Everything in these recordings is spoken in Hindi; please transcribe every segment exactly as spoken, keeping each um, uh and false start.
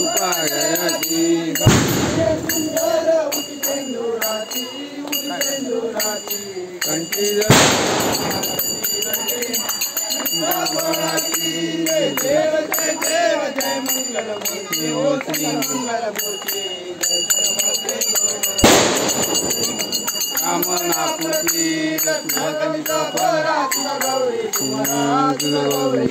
सुपायती कंठी जय देव जय देव जय मंगल मूर्ति ओ श्री मंगल मूर्ति कामना पूर्ति रत्न परात्म गौरी कुमार गौरी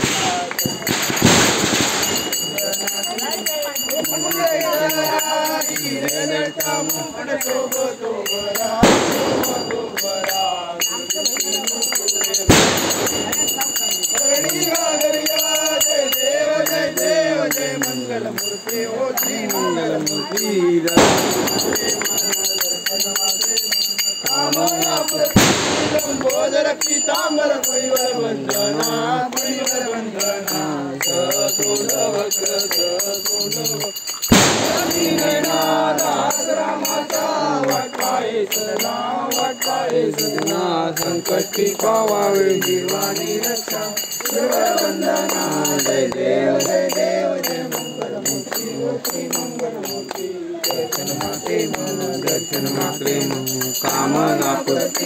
मंगल मूर्ति ओ श्री मंगल मूर्ति कामना लंबोदर पीतांबर परिवर वंदना परिवर वंदना सोलव रामाचा वाटपाये सदना वाटपाये सदना संकटी पावावे जीवानी रक्षा वंदना जय देव जय देव जय मंगल मूर्ति ओ श्री मंगल मूर्ति दर्शन माते मन दर्शन माते मन कामना पूर्ति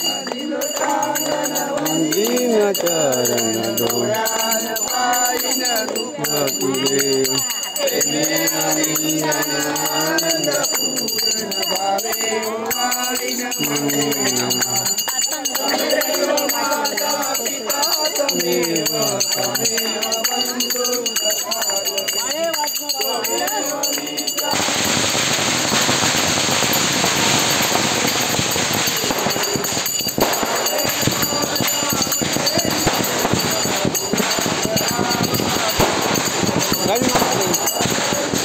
दीन चरण दोयान पाइन रूप तुझे आनंद पूर्ण भावे माता पिता तमेव तमेव बंधु Gracias.